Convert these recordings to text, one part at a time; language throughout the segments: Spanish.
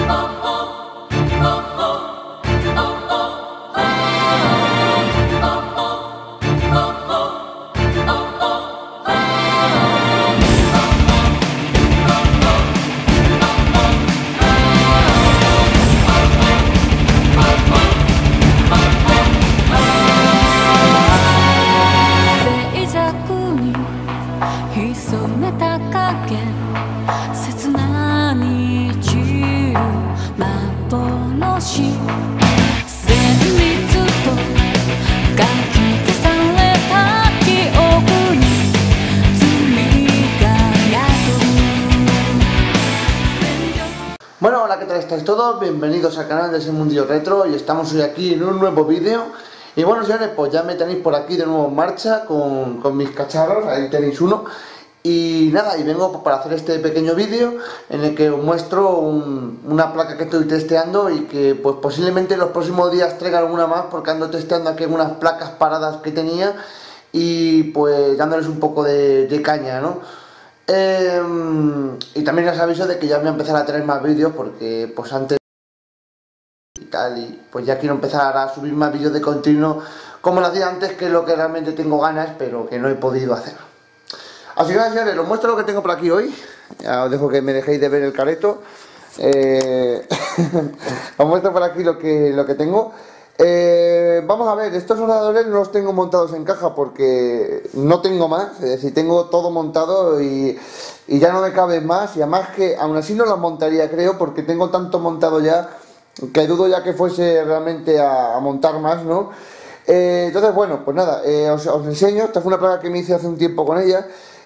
Bueno, hola, ¿qué tal estáis todos? Bienvenidos al canal de Ese Mundillo Retro y estamos hoy aquí en un nuevo vídeo. Y bueno, señores, pues ya me tenéis por aquí de nuevo en marcha con mis cacharros, ahí tenéis uno. Y nada, y vengo para hacer este pequeño vídeo en el que os muestro una placa que estoy testeando y que pues posiblemente en los próximos días traiga alguna más, porque ando testeando aquí algunas placas paradas que tenía y pues dándoles un poco de caña, ¿no? Y también os aviso de que ya voy a empezar a tener más vídeos porque pues antes y tal, y pues ya quiero empezar a subir más vídeos de continuo como lo hacía antes, que es lo que realmente tengo ganas pero que no he podido hacer. Así que nada, señores, os muestro lo que tengo por aquí hoy. Ya os dejo que me dejéis de ver el careto. Os muestro por aquí lo que tengo. Vamos a ver, estos ordenadores no los tengo montados en caja porque no tengo más, es decir, tengo todo montado y ya no me cabe más, y además que aún así no los montaría, creo, porque tengo tanto montado ya que dudo ya que fuese realmente a montar más, ¿no? Entonces, bueno, pues nada, os enseño. Esta fue una placa que me hice hace un tiempo con ella.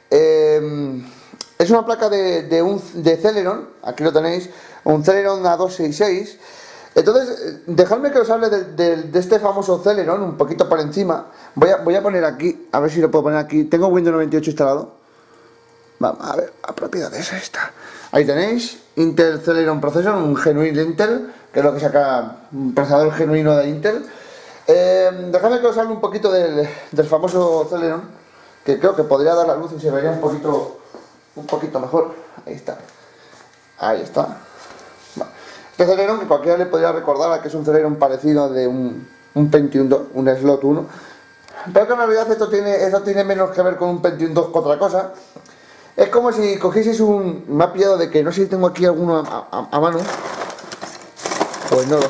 Es una placa de Celeron, aquí lo tenéis, un Celeron A266. Entonces, dejadme que os hable de este famoso Celeron un poquito por encima. Voy a poner aquí, a ver si lo puedo poner aquí. Tengo Windows 98 instalado. Vamos a ver, a propiedades, ahí está. Ahí tenéis, Intel Celeron Processor, un genuino Intel, que es lo que saca un procesador genuino de Intel. Dejadme que os hable un poquito del famoso Celeron, que creo que podría dar la luz y se vería un poquito mejor. Ahí está. Ahí está. Este Celeron, que cualquiera le podría recordar a que es un Celeron parecido de un Pentium 2, un Slot 1, pero que en realidad esto tiene menos que ver con un Pentium 2 que otra cosa. Es como si cogieseis me ha pillado de que no sé si tengo aquí alguno a mano. Pues no,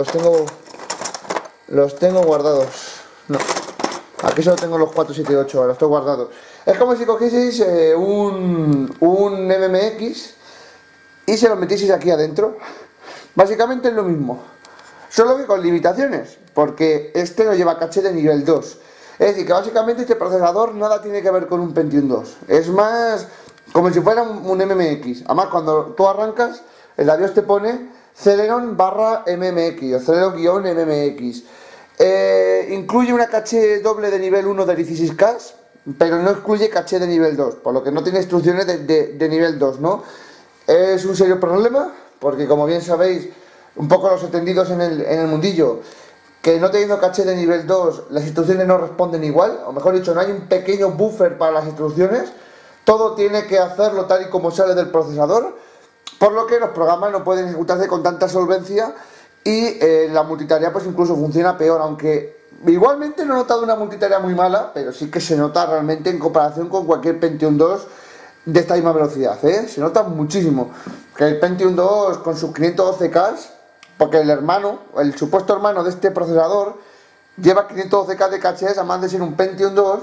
los tengo guardados. No, aquí solo tengo los 478, los tengo guardados. Es como si cogieseis un MMX y se lo metieseis aquí adentro. Básicamente es lo mismo, solo que con limitaciones, porque este no lleva caché de nivel 2. Es decir, que básicamente este procesador nada tiene que ver con un Pentium 2. Es más como si fuera un MMX. Además, cuando tú arrancas, el BIOS te pone Celeron /MMX o Celeron-MMX. Incluye una caché doble de nivel 1 de 16K, pero no incluye caché de nivel 2, por lo que no tiene instrucciones de nivel 2, ¿no? Es un serio problema, porque como bien sabéis, un poco los entendidos en el mundillo, que no teniendo caché de nivel 2, las instrucciones no responden igual, o mejor dicho, no hay un pequeño buffer para las instrucciones, todo tiene que hacerlo tal y como sale del procesador, por lo que los programas no pueden ejecutarse con tanta solvencia y la multitarea pues incluso funciona peor, aunque igualmente no he notado una multitarea muy mala, pero sí que se nota realmente en comparación con cualquier Pentium 2 de esta misma velocidad, se nota muchísimo que el Pentium 2 con sus 512K, porque el supuesto hermano de este procesador lleva 512K de caché, además de ser un Pentium 2,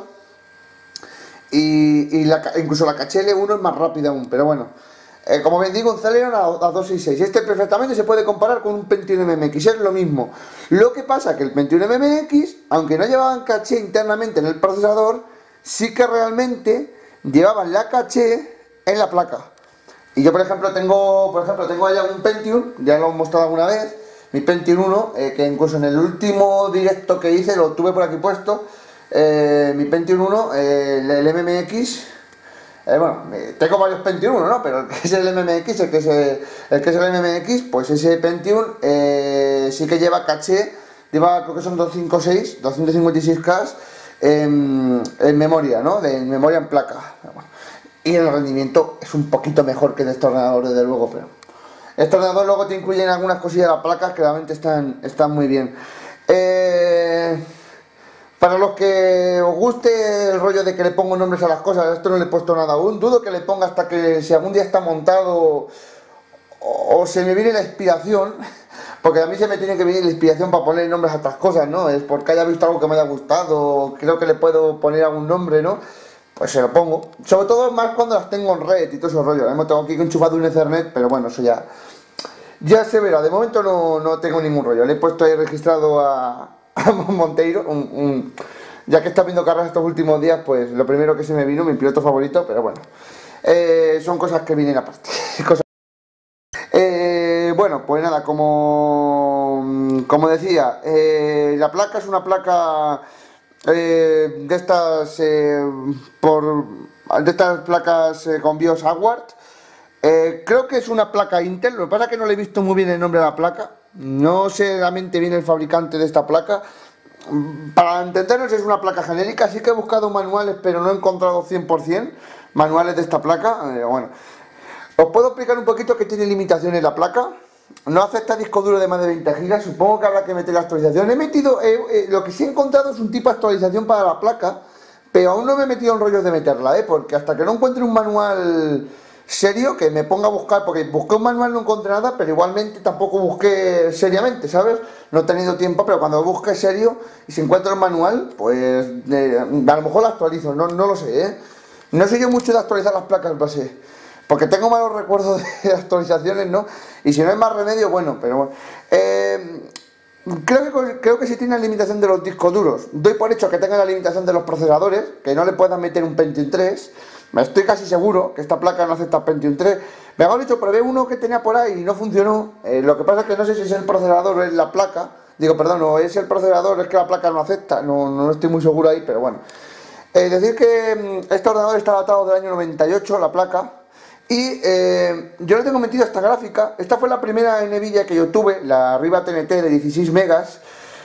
y incluso la caché L1 es más rápida aún, pero bueno, como bien digo, un Celeron A266, este perfectamente se puede comparar con un Pentium MMX, es lo mismo. Lo que pasa que el Pentium MMX, aunque no llevaban caché internamente en el procesador, sí que realmente llevaban la caché en la placa. Y yo por ejemplo tengo allá un Pentium, ya lo he mostrado alguna vez, mi Pentium 1, que incluso en el último directo que hice lo tuve por aquí puesto, mi Pentium 1, el MMX, bueno, tengo varios Pentium 1, ¿no? Pero el que es el MMX, el que es el MMX, pues ese Pentium sí que lleva caché, creo que son 256K en memoria, ¿no? En memoria en placa. Bueno, y el rendimiento es un poquito mejor que de este ordenador, desde luego, pero Este ordenador luego te incluyen algunas cosillas de las placas que realmente están muy bien. Para los que os guste el rollo de que le pongo nombres a las cosas, esto no le he puesto nada aún, dudo que le ponga hasta que si algún día está montado o se me viene la inspiración, porque a mí se me tiene que venir la inspiración para poner nombres a estas cosas, ¿no? Es porque haya visto algo que me haya gustado, creo que le puedo poner algún nombre, ¿no? Pues se lo pongo. Sobre todo más cuando las tengo en red y todo ese rollo. Ahora mismo tengo aquí enchufado un Ethernet, pero bueno, eso ya se verá. De momento no tengo ningún rollo. Le he puesto ahí registrado a Monteiro, ya que está viendo carreras estos últimos días, pues lo primero que se me vino, mi piloto favorito, pero bueno, son cosas que vienen aparte. Bueno, pues nada, como decía, la placa es una placa de estas placas con BIOS Hardware. Creo que es una placa Intel, lo que pasa es que no le he visto muy bien el nombre de la placa. No sé realmente bien el fabricante de esta placa. Para entendernos es una placa genérica, sí que he buscado manuales pero no he encontrado 100% manuales de esta placa. Bueno, os puedo explicar un poquito que tiene limitaciones la placa. No acepta disco duro de más de 20 GB, supongo que habrá que meter la actualización. He metido, lo que sí he encontrado es un tipo de actualización para la placa, pero aún no me he metido en rollos de meterla, porque hasta que no encuentre un manual serio, que me ponga a buscar, porque busqué un manual no encontré nada, pero igualmente tampoco busqué seriamente, ¿sabes? No he tenido tiempo, pero cuando busque serio y se encuentra el manual, pues a lo mejor lo actualizo, no lo sé, No soy yo mucho de actualizar las placas base, porque tengo malos recuerdos de actualizaciones, ¿no? Y si no hay más remedio, bueno, pero bueno. Creo que sí tiene la limitación de los discos duros. Doy por hecho que tenga la limitación de los procesadores, que no le puedan meter un Pentium 3. Me estoy casi seguro que esta placa no acepta Pentium 3. Me han dicho, probé uno que tenía por ahí y no funcionó. Lo que pasa es que no sé si es el procesador o es la placa. Digo, perdón, o es el procesador, es que la placa no acepta. No estoy muy seguro ahí, pero bueno. Decir que este ordenador está datado del año 98, la placa. Y yo le tengo metido esta gráfica. Esta fue la primera Nvidia que yo tuve, la Riva TNT de 16 megas,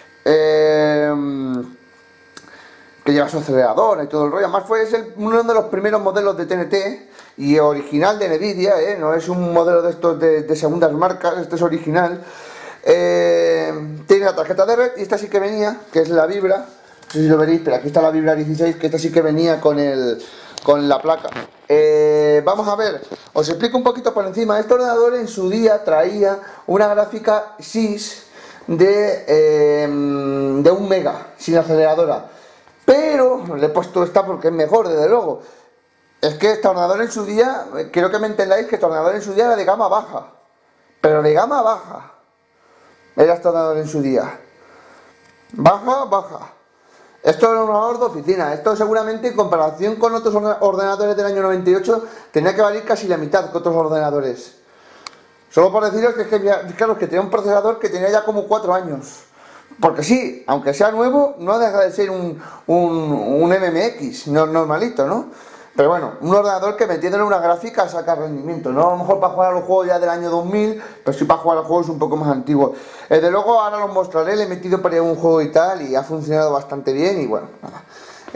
que lleva su acelerador y todo el rollo. Además uno de los primeros modelos de TNT y original de Nvidia, no es un modelo de estos de segundas marcas, este es original. Tiene la tarjeta de red y esta sí que venía, que es la Vibra. No sé si lo veréis, pero aquí está la Vibra 16, que esta sí que venía con la placa. Vamos a ver, os explico un poquito por encima. Este ordenador en su día traía una gráfica SIS de 1 mega sin aceleradora, pero le he puesto esta porque es mejor, desde luego. Es que este ordenador en su día, quiero que me entendáis que este ordenador en su día era de gama baja, pero de gama baja era este ordenador en su día, baja. Esto era un ordenador de oficina. Esto seguramente en comparación con otros ordenadores del año 98 tenía que valer casi la mitad que otros ordenadores. Solo por deciros que fijaros que tenía un procesador que tenía ya como 4 años. Porque sí, aunque sea nuevo, no deja de ser un MMX normalito, ¿no? Pero bueno, un ordenador que metiéndole una gráfica saca rendimiento, no a lo mejor para jugar a los juegos ya del año 2000, pero sí para jugar a los juegos un poco más antiguos. Desde luego ahora los mostraré, le he metido para un juego y tal, y ha funcionado bastante bien, y bueno, nada.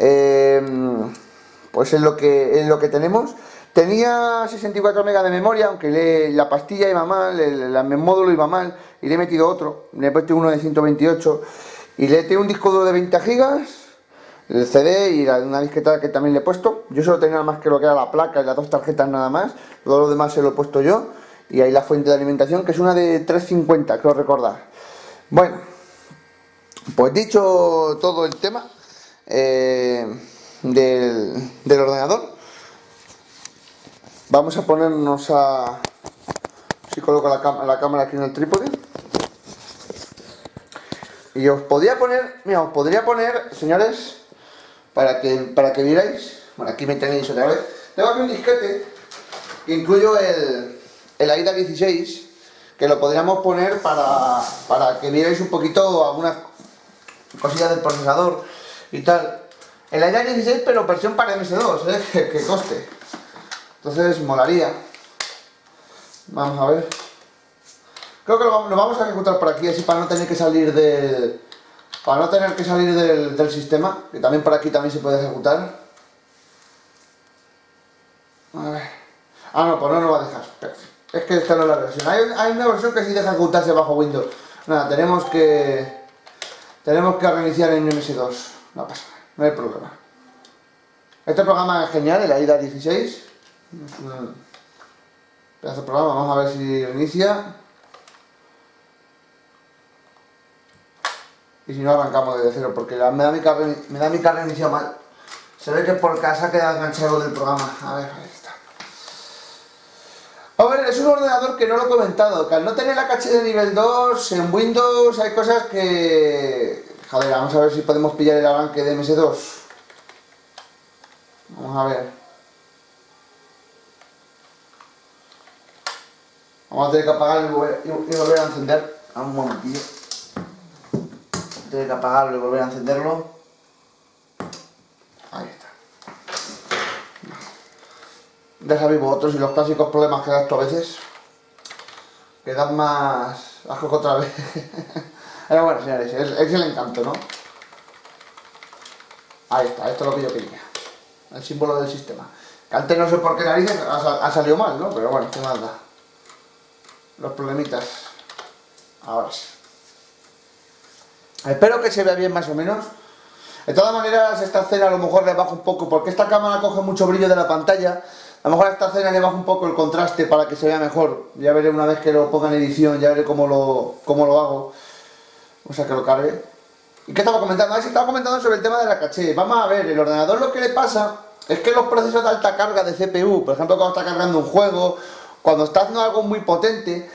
Pues es lo que tenemos. Tenía 64 megas de memoria, aunque la pastilla iba mal, el módulo iba mal, y le he metido otro, le he puesto uno de 128, y le he metido un disco duro de 20 gigas, el CD y una disqueta que también le he puesto. Yo solo tenía nada más que lo que era la placa y las 2 tarjetas nada más, todo lo demás se lo he puesto yo, y ahí la fuente de alimentación, que es una de 350, creo recordar. Bueno, pues dicho todo el tema del ordenador, vamos a ponernos a... Si coloco la cámara aquí en el trípode. Y os podría poner, mira, señores, para que vierais. Bueno, aquí me tenéis otra vez. Tengo aquí un disquete que incluyo el AIDA 16, que lo podríamos poner para que vierais un poquito algunas cosillas del procesador y tal. El AIDA 16, pero versión para MS2, que coste. Entonces molaría. Vamos a ver. Creo que lo vamos a ejecutar por aquí, así para no tener que salir del sistema, que también por aquí también se puede ejecutar. A ver. Ah, no, pues no nos va a dejar. Perfecto. Es que esta no es la versión. Hay una versión que sí deja ocultarse bajo Windows. Nada, tenemos que reiniciar en MS2. No pasa nada, no hay problema. Este programa es genial, el AIDA 16. Es un pedazo de programa, vamos a ver si reinicia. Y si no, arrancamos desde cero, porque me da mi carga inicio mal. Se ve que por casa queda enganchado del programa. A ver, ahí está. A ver, es un ordenador que no lo he comentado, que al no tener la caché de nivel 2, en Windows hay cosas que... Joder, vamos a ver si podemos pillar el arranque de MS2. Vamos a ver. Vamos a tener que apagarlo y volver a encender. Un momentillo. Tengo que apagarlo y volver a encenderlo. Ahí está. Ya sabéis vosotros y los clásicos problemas que da esto a veces. Que dan más asco que otra vez. Pero bueno, señores, es el encanto, ¿no? Ahí está, esto es lo que yo quería. El símbolo del sistema. Que antes no sé por qué narices ha salido mal, ¿no? Pero bueno, qué más da. Los problemitas. Ahora sí. Espero que se vea bien más o menos. De todas maneras, esta escena a lo mejor le bajo un poco, porque esta cámara coge mucho brillo de la pantalla. A lo mejor a esta escena le bajo un poco el contraste para que se vea mejor. Ya veré una vez que lo ponga en edición, ya veré cómo lo hago. O sea, que lo cargue. ¿Y qué estaba comentando? Ah, sí, estaba comentando sobre el tema de la caché. Vamos a ver, el ordenador lo que le pasa es que los procesos de alta carga de CPU, por ejemplo, cuando está cargando un juego, cuando está haciendo algo muy potente,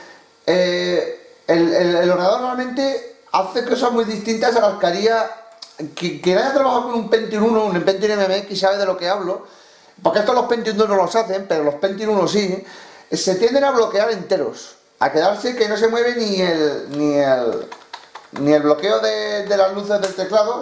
el ordenador realmente hace cosas muy distintas a las que haría quien haya trabajado con un Pentium 1, un Pentium MMX, sabe de lo que hablo, porque estos los Pentium 2 no los hacen, pero los Pentium 1 sí, se tienden a bloquear enteros, a quedarse que no se mueve ni el bloqueo de las luces del teclado,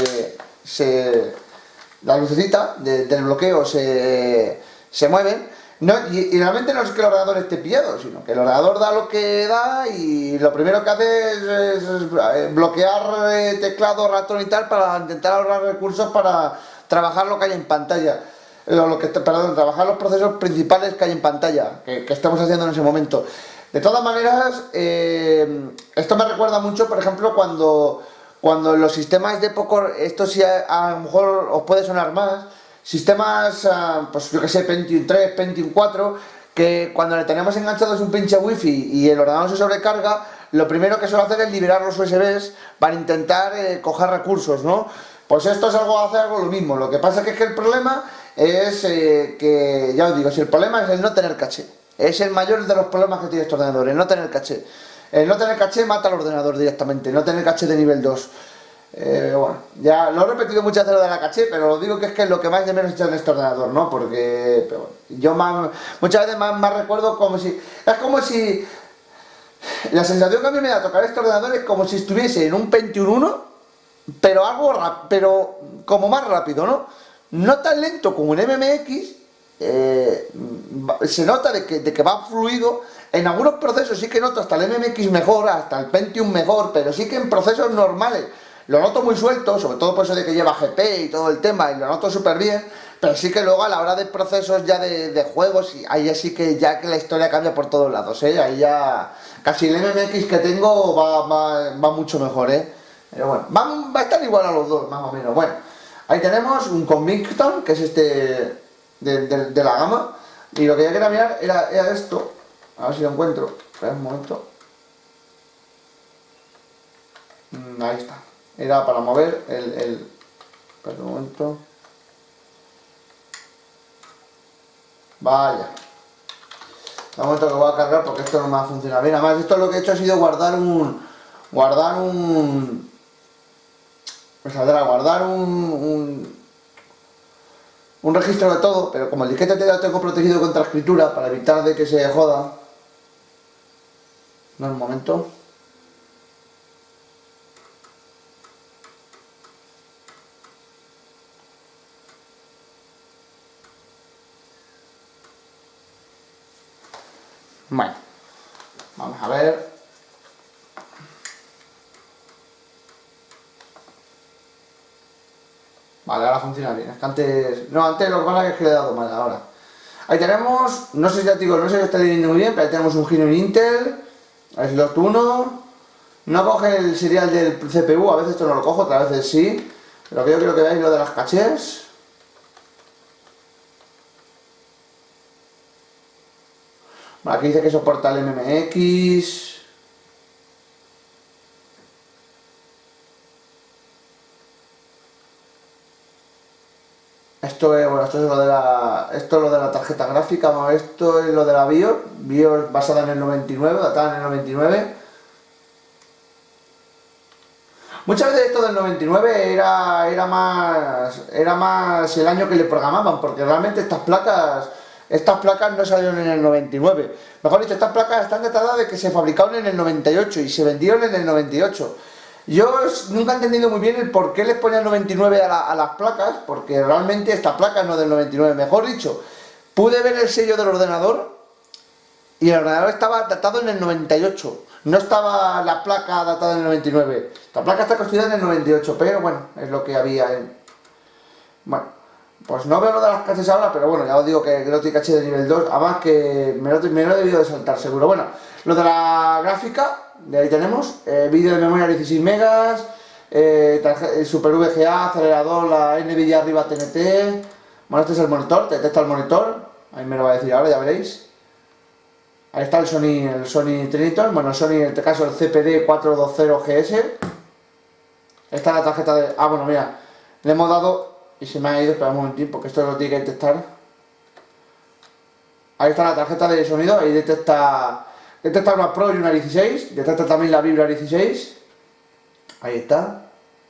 la lucecita del bloqueo se mueven. No, y realmente no es que el ordenador esté pillado, sino que el ordenador da lo que da y lo primero que hace es bloquear teclado, ratón y tal para intentar ahorrar recursos para trabajar lo que hay en pantalla. Perdón, trabajar los procesos principales que hay en pantalla, que estamos haciendo en ese momento. De todas maneras, esto me recuerda mucho, por ejemplo, cuando los sistemas de poco, esto sí a lo mejor os puede sonar más, sistemas, pues yo que sé, Pentium 3, Pentium 4, que cuando le tenemos enganchados un pinche wifi y el ordenador se sobrecarga, lo primero que suele hacer es liberar los USBs para intentar coger recursos, ¿no? Pues esto hace algo lo mismo. Lo que pasa es que el problema es que, ya os digo, si el problema es el no tener caché. Es el mayor de los problemas que tiene este ordenador, el no tener caché. El no tener caché mata al ordenador directamente, el no tener caché de nivel 2. Bueno, ya lo he repetido muchas veces lo de la caché, pero lo digo que es lo que más de menos he hecho en este ordenador, ¿no? Porque pero bueno, yo muchas veces más recuerdo como si... Es como si... La sensación que a mí me da tocar este ordenador es como si estuviese en un Pentium 1, pero como más rápido, ¿no? No tan lento como un MMX, se nota de que va fluido. En algunos procesos sí que noto hasta el MMX mejor, hasta el Pentium mejor, pero sí que en procesos normales lo noto muy suelto, sobre todo por eso de que lleva GP y todo el tema, y lo noto súper bien, pero sí que luego a la hora de procesos ya de juegos, ahí sí que ya que la historia cambia por todos lados, ahí ya casi el MMX que tengo va mucho mejor, pero bueno, va a estar igual a los dos, más o menos. Bueno, ahí tenemos un Convicton, que es este de la gama, y lo que yo quería mirar era esto, a ver si lo encuentro, espera un momento. Ahí está. Era para mover espera un momento. Vaya. Un momento que voy a cargar porque esto no me va a funcionar bien. Además, esto lo que he hecho ha sido guardar un registro de todo, pero como el disquete lo tengo protegido contra escritura para evitar de que se joda. No, un momento. Bueno, vamos a ver. Vale, ahora funciona bien. Es que antes... No, antes lo que pasa es que le he dado mal ahora. Ahí tenemos, no sé si ya digo, no sé si está leyendo muy bien, pero ahí tenemos un Gino Intel, slot 1. No coge el serial del CPU, a veces esto no lo cojo, otras veces sí. Pero que yo quiero que veáis lo de las cachés. Bueno, aquí dice que soporta el MMX. Esto es, bueno, esto es lo de la tarjeta gráfica, bueno, esto es lo de la BIOS basada en el 99, datada en el 99. Muchas veces esto del 99 era más el año que le programaban, porque realmente estas placas no salieron en el 99. Mejor dicho, estas placas están datadas de que se fabricaron en el 98 y se vendieron en el 98. Yo nunca he entendido muy bien el por qué les ponían 99 a las placas, porque realmente esta placa no es del 99. Mejor dicho, pude ver el sello del ordenador y el ordenador estaba datado en el 98. No estaba la placa datada en el 99. La placa está construida en el 98, pero bueno, es lo que había en... Bueno, pues no veo lo de las cachés ahora, pero bueno, ya os digo que no tiene caché de nivel 2, además que me lo he debido de saltar seguro. Bueno, lo de la gráfica, de ahí tenemos, vídeo de memoria 16 megas, Super VGA, acelerador, la NVIDIA arriba TNT. Bueno, este es el monitor, detecta el monitor, ahí me lo va a decir ahora, ya veréis. Ahí está el Sony Triniton, bueno, el Sony en este caso el CPD 420GS. Esta es la tarjeta de... Ah, bueno, mira, le hemos dado y se me ha ido, espera un momentín porque esto lo tiene que detectar. Ahí está la tarjeta de sonido, ahí detecta una Pro y una 16, detecta también la Vibra 16. Ahí está.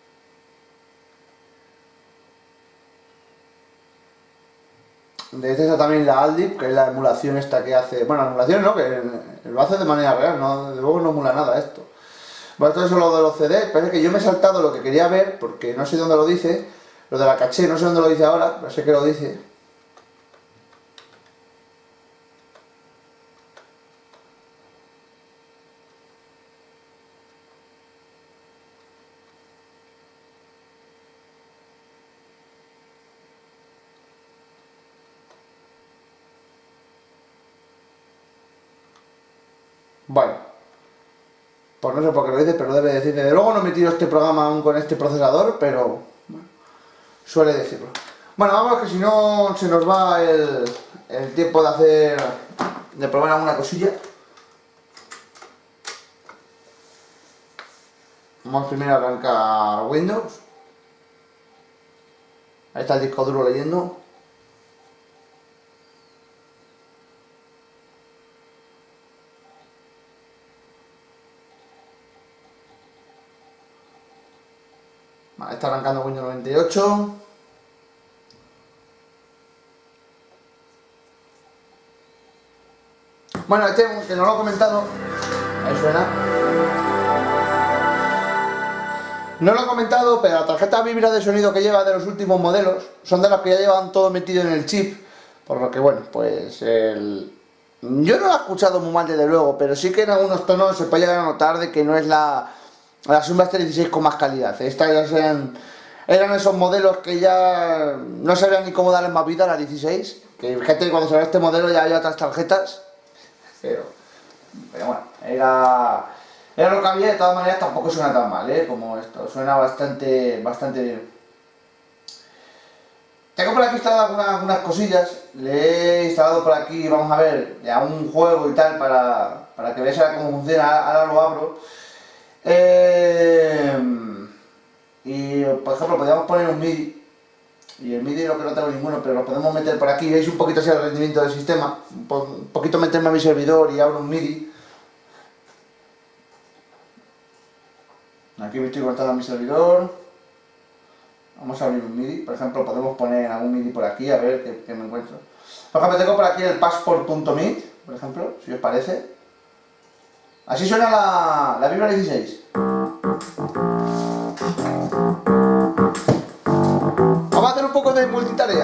Detecta también la Aldip, que es la emulación esta que hace... Bueno, la emulación no, que lo hace de manera real, no, de luego no emula nada esto. Bueno, esto es lo de los CDs, parece que yo me he saltado lo que quería ver, porque no sé dónde lo dice. Lo de la caché, no sé dónde lo dice ahora, pero sé que lo dice. Bueno, pues no sé por qué lo dice, pero debe decir. Desde luego no he metido este programa aún con este procesador, pero bueno, suele decirlo. Bueno, vamos que si no se nos va el tiempo de probar alguna cosilla. Vamos primero a arrancar Windows. Ahí está el disco duro leyendo. Vale, está arrancando Windows 98. Bueno, este que no lo he comentado. Ahí suena. No lo he comentado, pero la tarjeta Vibra de sonido que lleva de los últimos modelos son de las que ya llevan todo metido en el chip. Por lo que bueno, pues yo no lo he escuchado muy mal desde luego, pero sí que en algunos tonos se puede llegar a notar de que no es la Sunburst 16 con más calidad. Estas ya eran esos modelos que ya no sabían ni cómo darle más vida a la 16. Que fíjate que cuando salió este modelo ya había otras tarjetas. Pero bueno, era lo que había. De todas maneras tampoco suena tan mal, como esto, suena bastante bien. Tengo por aquí instaladas algunas cosillas, le he instalado por aquí, vamos a ver, ya un juego y tal para que veáis cómo funciona. Ahora lo abro. Y por ejemplo podríamos poner un MIDI. Y el MIDI no tengo ninguno, pero lo podemos meter por aquí. Veis un poquito así el rendimiento del sistema. Un poquito meterme a mi servidor y abro un MIDI. Aquí me estoy conectando a mi servidor. Vamos a abrir un MIDI. Por ejemplo, podemos poner algún MIDI por aquí, a ver qué me encuentro. Por ejemplo, tengo por aquí el passport.mit, por ejemplo, si os parece. Así suena la Vibra 16. Vamos a hacer un poco de multitarea.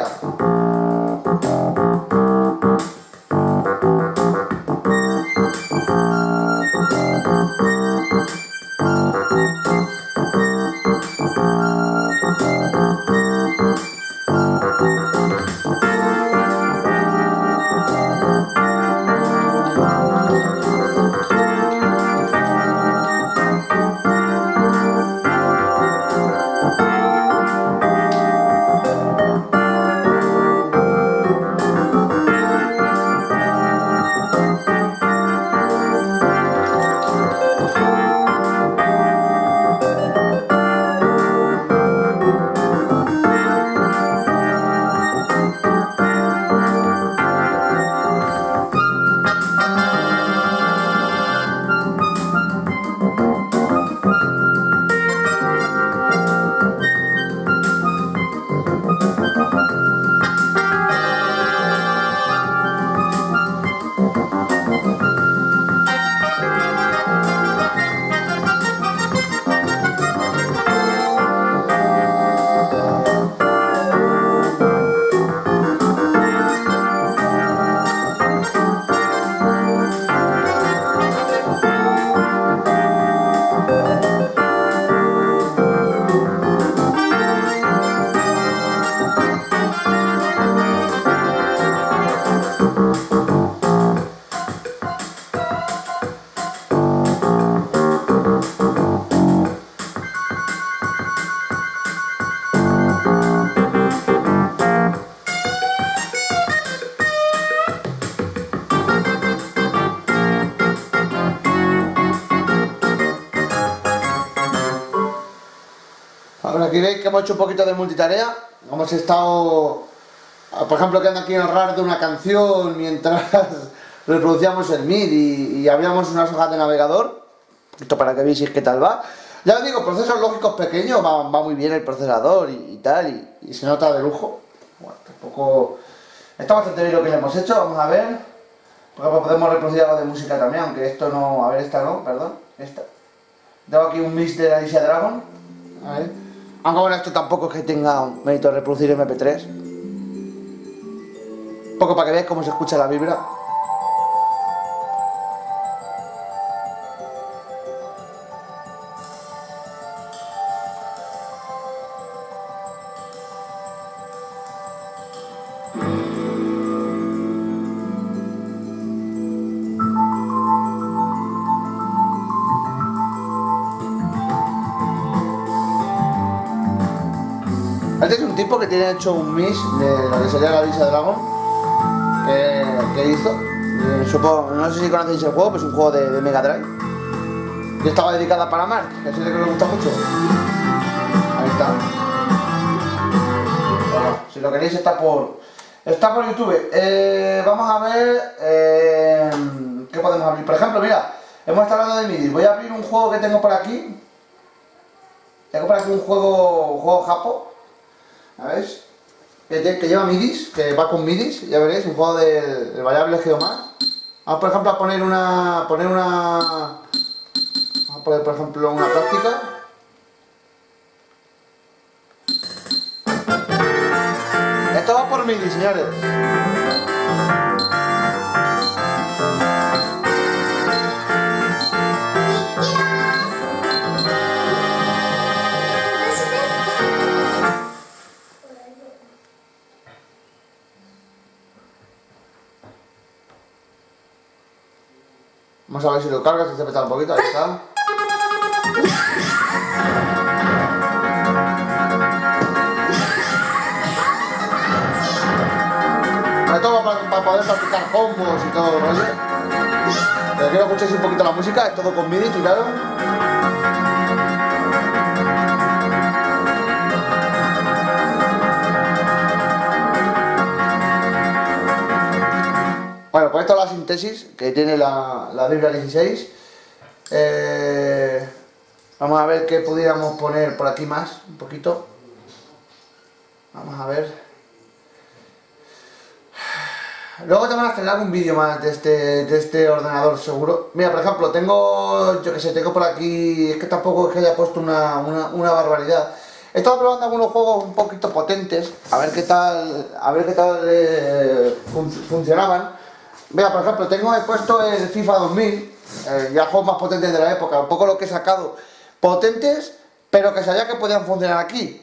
Ahora aquí veis que hemos hecho un poquito de multitarea. Hemos estado, por ejemplo, quedando aquí en el RAR de una canción mientras reproducíamos el MIDI y abríamos unas hojas de navegador. Esto para que veáis qué tal va. Ya os digo, procesos lógicos pequeños, va muy bien el procesador y tal, y se nota de lujo. Bueno, tampoco... Está bastante bien lo que le hemos hecho, vamos a ver. Por ejemplo, podemos reproducir algo de música también, aunque esto no... A ver, esta no, perdón, esta. Tengo aquí un mix de Alicia Dragon. A ver. Aunque bueno, esto tampoco es que tenga un mérito de reproducir MP3. Un poco para que veáis cómo se escucha la vibra. Este es un tipo que tiene hecho un mix de lo que sería la Alicia Dragon que hizo. Supongo, no sé si conocéis el juego, pero es un juego de Mega Drive. Y estaba dedicada para Mark, que es el que le gusta mucho. Ahí está. Bueno, si lo queréis está por YouTube. Vamos a ver qué podemos abrir. Por ejemplo, mira, hemos estado hablando de MIDI. Voy a abrir un juego que tengo por aquí. Tengo por aquí un juego japo. ¿Sabéis? Que lleva midis, que va con midis, ya veréis, un juego del variable Geomax. Vamos por ejemplo a poner vamos a poner por ejemplo una práctica. Esto va por midis, señores. Vamos a ver si lo carga, si se peta un poquito, ahí está. Esto va para poder practicar combos y todo, ¿no? Pero quiero que escuchéis un poquito la música, es todo con MIDI, claro. Bueno, pues esto es la síntesis que tiene la Vibra 16. Vamos a ver qué pudiéramos poner por aquí más, un poquito. Vamos a ver. Luego te van a estrenar algún vídeo más de este ordenador seguro. Mira, por ejemplo, tengo, yo que sé, tengo por aquí, es que tampoco es que haya puesto una barbaridad. He estado probando algunos juegos un poquito potentes, a ver qué tal funcionaban. Mira, por ejemplo, he puesto el FIFA 2000, ya juegos más potentes de la época, un poco lo que he sacado, potentes, pero que sabía que podían funcionar aquí.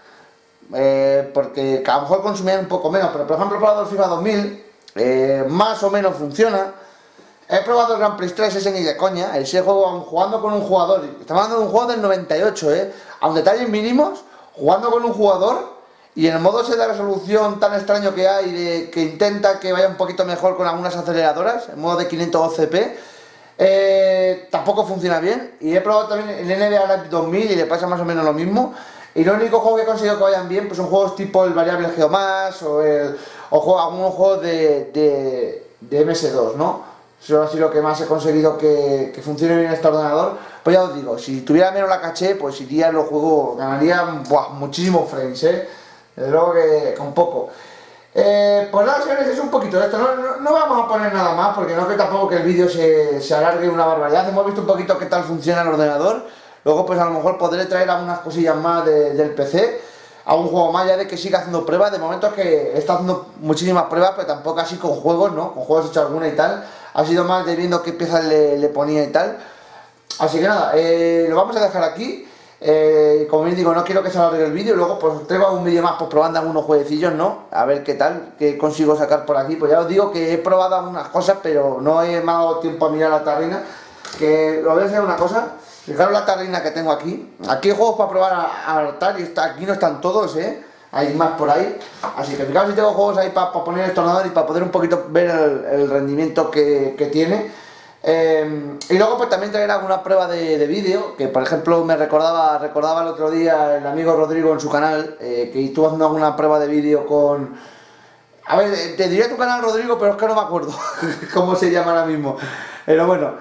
Porque a lo mejor consumían un poco menos, pero por ejemplo he probado el FIFA 2000, más o menos funciona. He probado el Grand Prix 3, ese ni de coña, ese juego jugando con un jugador, estamos hablando de un juego del 98, a un detalles mínimos, jugando con un jugador. Y en el modo ese de resolución tan extraño que hay, que intenta que vaya un poquito mejor con algunas aceleradoras, en modo de 512p, tampoco funciona bien. Y he probado también el NBA Live 2000 y le pasa más o menos lo mismo. Y lo único juego que he conseguido que vayan bien pues son juegos tipo el variable Geomax o algunos juegos de MS2, ¿no? Eso ha sido lo que más he conseguido que funcione bien este ordenador. Pues ya os digo, si tuviera menos la caché, pues iría en los juegos, ganarían muchísimos frames, Desde luego que con poco. Pues nada, señores, es un poquito de esto. No vamos a poner nada más porque no creo tampoco que el vídeo se alargue una barbaridad. Hemos visto un poquito qué tal funciona el ordenador. Luego pues a lo mejor podré traer algunas cosillas más del PC. A un juego más ya de que siga haciendo pruebas. De momento es que está haciendo muchísimas pruebas, pero tampoco así con juegos, ¿no? Con juegos he hecho alguna y tal. Ha sido más de viendo qué piezas le ponía y tal. Así que nada, lo vamos a dejar aquí. Como bien digo, no quiero que se alargue el vídeo. Luego pues traigo un vídeo más pues probando algunos jueguecillos, ¿no? A ver qué tal, qué consigo sacar por aquí. Pues ya os digo que he probado algunas cosas, pero no me ha dado tiempo a mirar la tarrina. Que lo voy a enseñar una cosa. Fijaros la tarrina que tengo aquí. Aquí hay juegos para probar a hartar y aquí no están todos, hay más por ahí. Así que fijaros si tengo juegos ahí para poner el tornador y para poder un poquito ver el rendimiento que tiene. Y luego pues también traer alguna prueba de vídeo, que por ejemplo me recordaba el otro día el amigo Rodrigo en su canal, que estuvo haciendo alguna prueba de vídeo con... A ver, te diría tu canal, Rodrigo, pero es que no me acuerdo cómo se llama ahora mismo. Pero bueno,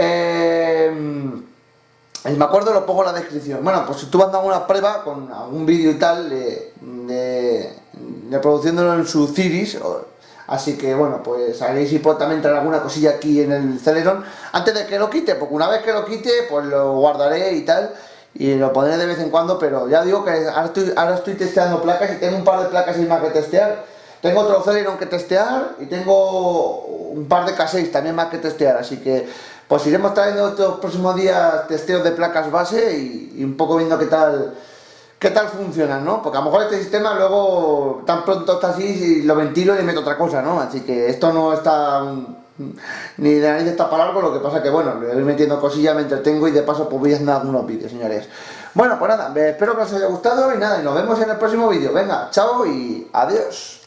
si me acuerdo lo pongo en la descripción. Bueno, pues estuve haciendo alguna prueba con algún vídeo y tal de reproduciéndolo en su Ciris. Así que bueno, pues haréis y puedo también traer alguna cosilla aquí en el Celeron antes de que lo quite, porque una vez que lo quite, pues lo guardaré y tal, y lo pondré de vez en cuando, pero ya digo que ahora estoy testeando placas y tengo un par de placas más que testear. Tengo otro Celeron que testear y tengo un par de K6 también más que testear, así que pues iremos trayendo estos próximos días testeos de placas base y un poco viendo qué tal funcionan, ¿no? Porque a lo mejor este sistema luego tan pronto está así y lo ventilo y le meto otra cosa, ¿no? Así que esto no está ni de nariz está para largo, lo que pasa que bueno, le voy metiendo cosillas, me entretengo y de paso pues voy haciendo algunos vídeos, señores. Bueno, pues nada, espero que os haya gustado y nada, y nos vemos en el próximo vídeo. Venga, chao y adiós.